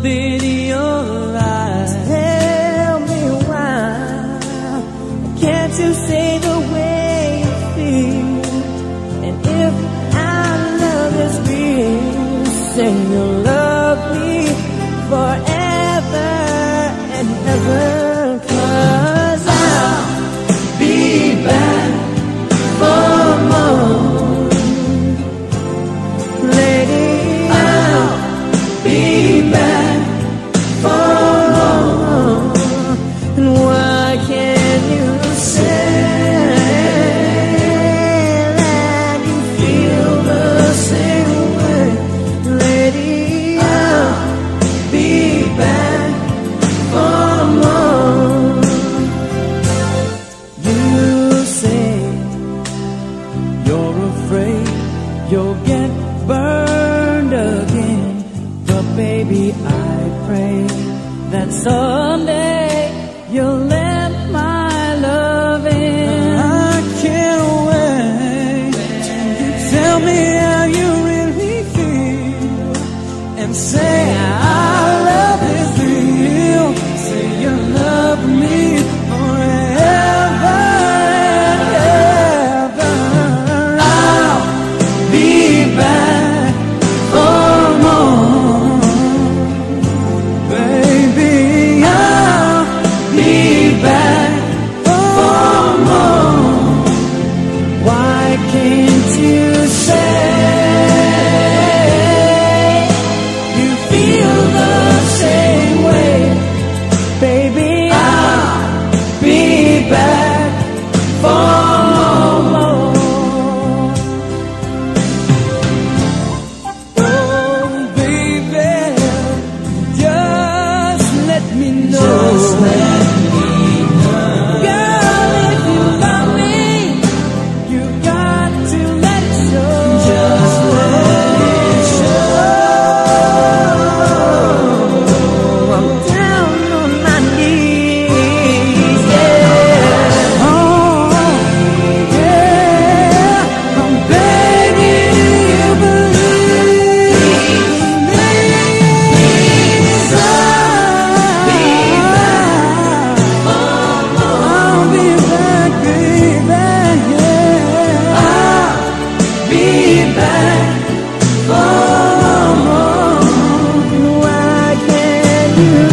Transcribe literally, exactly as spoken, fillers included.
love in your eyes. Tell me why can't you say the way you feel? And if our love is real, say you'll love me forever and ever. 'Cause I'll be back for more, lady. I'll be back for more. And why can't you say that you feel the same way, lady? I'll be back for more. You say you're afraid you'll get burned again, but baby, I pray that someday you'll let my love in. I can't wait till you tell me how you really feel and say our love is real. Say you love me forever and ever. I'll be back for more, baby. I'll be back for more. Why can't you say you feel the same way, baby? I'll be back for more. Oh, baby, just let me know. Just let me know. Girl, if you love me, you got to let it show. Just let it show. I'm down on my knees, yeah. Oh, yeah. I'm begging you, believe me. I'll be back. I'll be back, baby, yeah. I'll be back for more. Why can't you